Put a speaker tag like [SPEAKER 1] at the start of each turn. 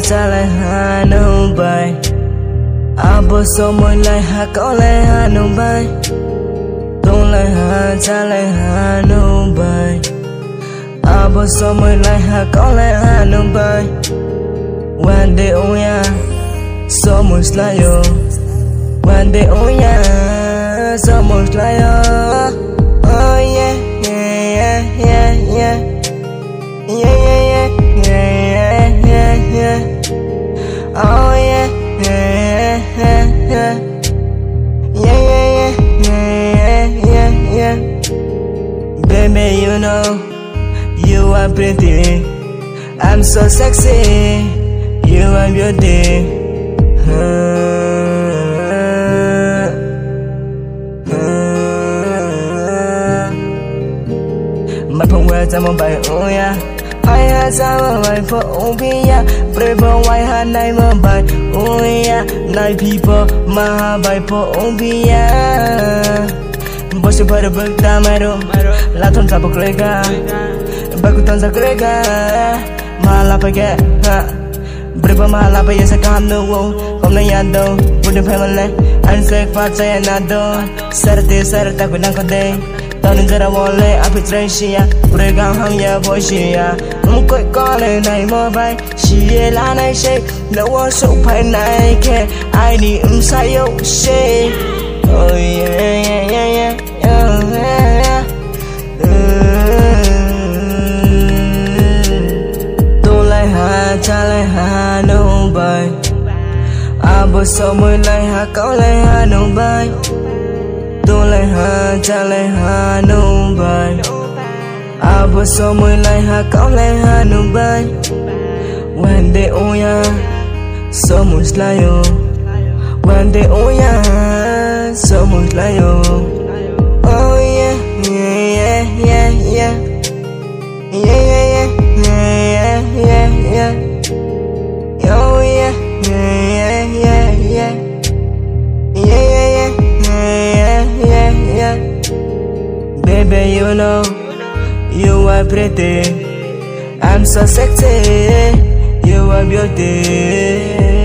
[SPEAKER 1] cha lại hà nông bài abo so môi lại hà có lại hà nông bài tung lại hà cha lại hà nông bài abo so môi lại hà có lại hà nông bài one day oh yeah so much like you one day oh yeah so much like you oh yeah yeah yeah yeah yeah yeah yeah yeah yeah oh yeah yeah yeah yeah yeah yeah yeah yeah baby you know you are pretty I'm so sexy you are beauty my phone where I'm on by oh yeah I had some my for obia brave why had nine by oh yeah nine people my by for obia boss you put a book tamero la ton sa bokrega bakutan sa krega mala page brave mala page sa kam no kom na yado put the family and say part say another sarta ko nang ko day tao ra wole arbitration brega hang ya boshia coi có lời này mơ bay chỉ là này sẽ lâu số phải này ke ai đi sai yêu sẽ oh yeah yeah yeah yeah tôi lại hà cha lại hà nông bài abo so môi lại hà có lại hà nông bài tôi lại hà cha lại hà nông bài abo so môi lại hà có lại hà nông bài one day oh yeah so much like you one day oh yeah so much like you oh yeah yeah yeah yeah yeah yeah yeah yeah oh yeah yeah yeah yeah yeah yeah yeah yeah baby you know you are pretty I'm so sexy you are beauty